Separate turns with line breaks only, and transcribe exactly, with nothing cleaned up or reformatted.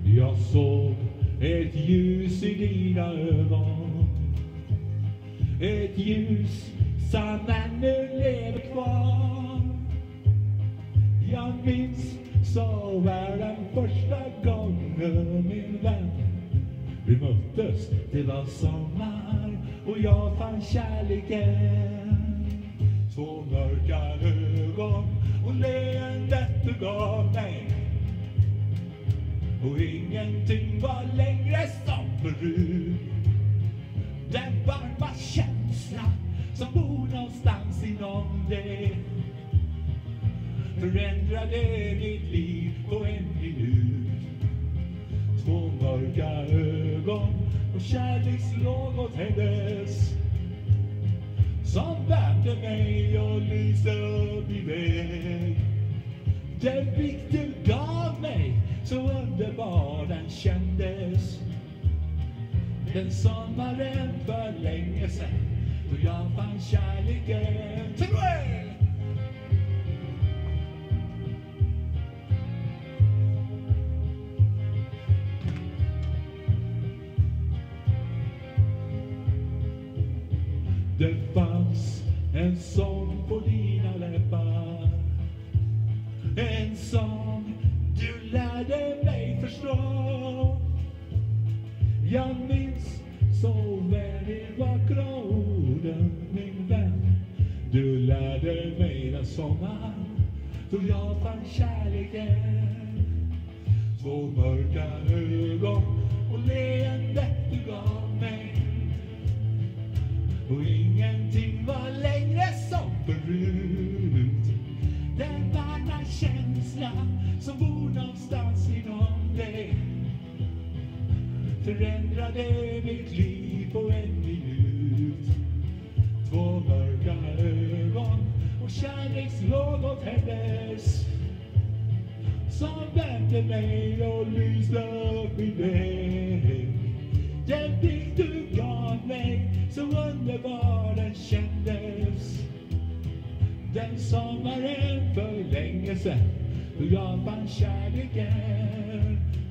Jag såg ett ljus i dina ögon, ett ljus som ännu lever kvar. Jag minns så var den första gången, min vän, vi möttes. Det var sommar och jag fann kärleken. Två mörka ögon och leendet du gav mig, och ingenting var längre som förut. Den varma känsla som bor någonstans inom dig förändrade ditt liv på en minut. Två mörka ögon och kärlekslågor tändes som värmde mig och lyste upp i väg. Den blick du gav mig, så underbar den kändes. Den sommaren för länge sedan, då jag fann kärleken till dig. Det fanns en sång på dina läppar, en sång du lärde mig förstå. Jag minns så väl de vackra orden, min vän. Du lärde mig den sommaren då jag fann kärleken. Två mörka ögon och leendet du gav mig, och ingenting var längre som förut. Den varma känsla som bor någonstans inom dig förändrade mitt liv på en minut. Två mörka ögon och kärlekslågor tändes som värmde mig och lyste upp i väg. Den blick du gav mig, så underbar den kändes. Den sommaren för länge sedan, då jag fann kärleken.